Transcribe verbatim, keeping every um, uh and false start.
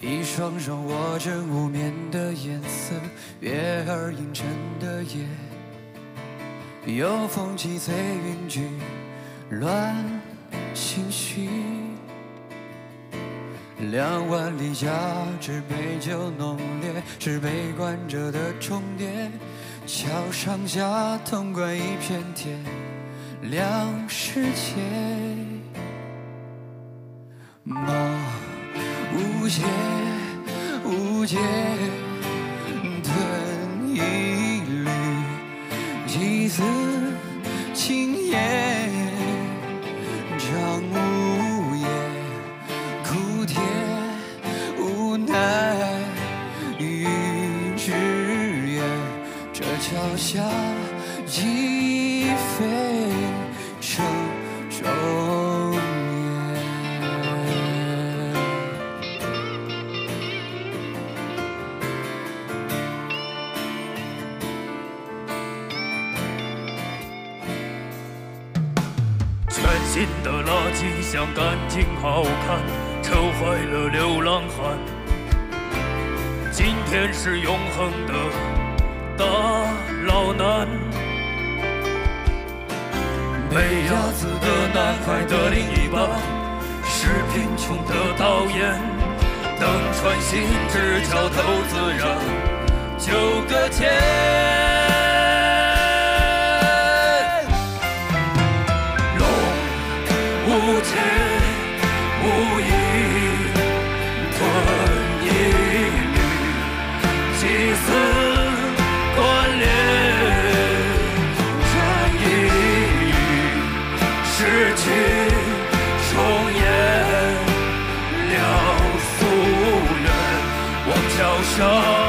一双双握着无眠的颜色，月儿映衬的夜，有风起催云聚，乱情绪。两碗里加之杯酒浓烈，是被关着的重叠。桥上下潼关一片天亮世界。梦无界无界，吞一缕几丝青叶，张无言苦甜无奈云之远，这桥下几飞城中年。 全新的垃圾箱干净好看，车坏了流浪汉。今天是永恒的大老难，被压死的男孩的另一半是贫穷的导演，等穿心只桥头自燃，就搁浅。无界无意，吞一缕几丝关联，沾一语失去重演了夙愿，望桥上